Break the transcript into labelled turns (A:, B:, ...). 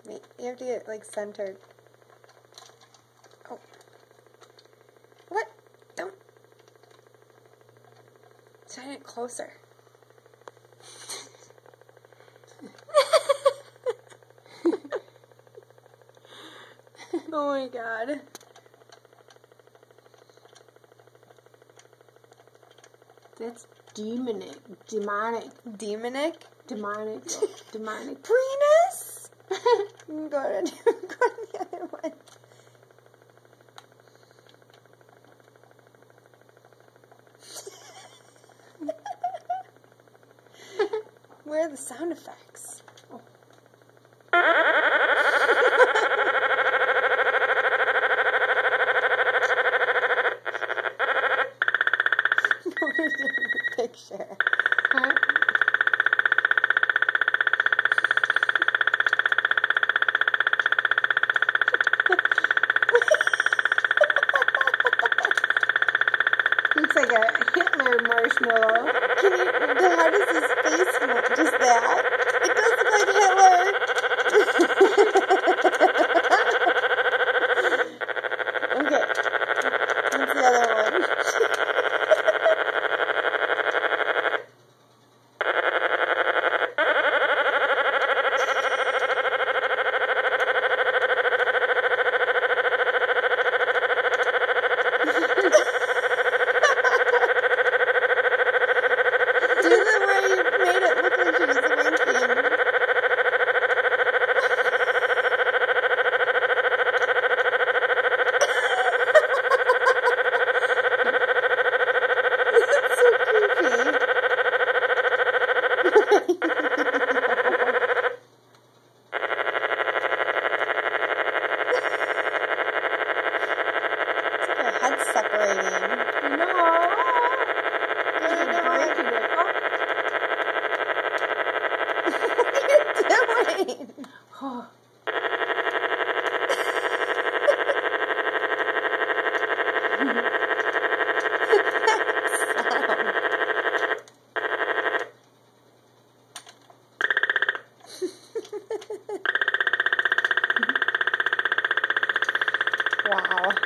A: You have to get, like, centered. Oh. What? Don't. Shine it closer. Oh my god.
B: That's demonic. Demonic.
A: Demonic?
B: Demonic. Demonic.
A: Prenus? Go to the other one. Where are the sound effects? Oh. Picture.
B: Huh? Looks like a Hitler marshmallow.
A: How does his face look? Just that? It does look like Hitler. Okay. What's the other one? Do the way you made it look like she was winking. It's so creepy. It's like her head's separating.
B: No.
A: You're
B: You're breaking it.
A: What are you doing?
B: Oh.
A: Wow.